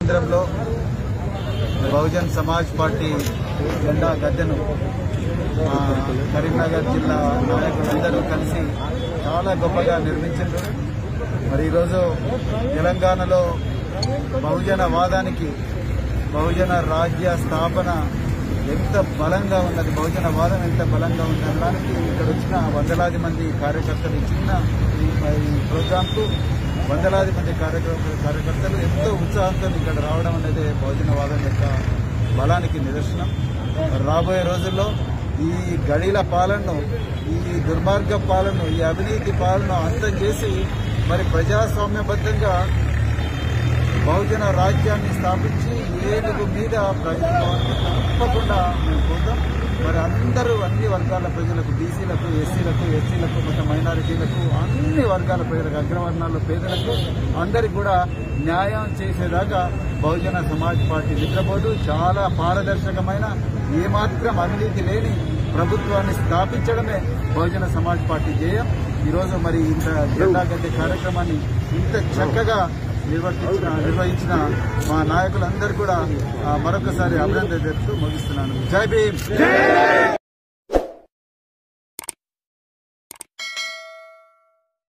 కేంద్రంలో బహుజన్ సమాజ్ పార్టీ జెండా గద్దెను కరీంనగర్ జిల్లా నాయకులందరూ కలిసి చాలా గొప్పగా నిర్మించారు. మరి ఈరోజు తెలంగాణలో బహుజన వాదానికి, బహుజన రాజ్య స్థాపన ఎంత బలంగా ఉన్నది, బహుజన వాదం ఎంత బలంగా ఉంది అనడానికి ఇక్కడ వచ్చిన వందలాది మంది కార్యకర్తలు, చిన్న ఈ ప్రోగ్రాంకు వందలాది మంది కార్యకర్తలు ఎంతో ఉత్సాహంతో ఇక్కడ రావడం అనేది బహుజనవాదం యొక్క బలానికి నిదర్శనం. రాబోయే రోజుల్లో ఈ గడిల పాలనను, ఈ దుర్మార్గ పాలనను, ఈ అవినీతి పాలనను అంతం చేసి మరి ప్రజాస్వామ్యబద్ధంగా బహుజన రాజ్యాన్ని స్థాపించి ఏనుగు మీద ప్రజలకు తప్పకుండా మేము పోతాం. మరి అందరూ అన్ని వర్గాల ప్రజలకు, బీసీలకు, ఎస్సీలకు, ఎస్టీలకు, మొత్తం మైనారిటీలకు, అన్ని వర్గాల ప్రజలకు, అగ్రవర్ణాల పేదలకు అందరికి కూడా న్యాయం చేసేదాకా బహుజన సమాజ్ పార్టీ నిద్రపోదు. చాలా పారదర్శకమైన, ఏమాత్రం అవినీతి లేని ప్రభుత్వాన్ని స్థాపించడమే బహుజన సమాజ్ పార్టీ ధ్యేయం. ఈరోజు మరి ఇంత జెండా గద్దె కార్యక్రమాన్ని ఇంత చక్కగా నిర్వహించిన మా నాయకులందరూ కూడా మరొకసారి అభినందన తెలుపుతూ ముగిస్తున్నాను. జై భీమ్.